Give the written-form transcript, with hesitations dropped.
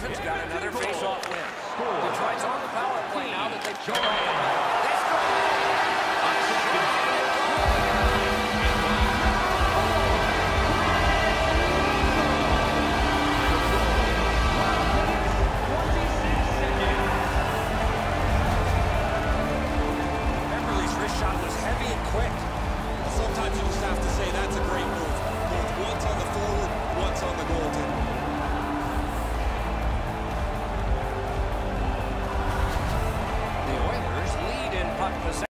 Washington's got another face-off win. Detroit's on the power play now that they've shown off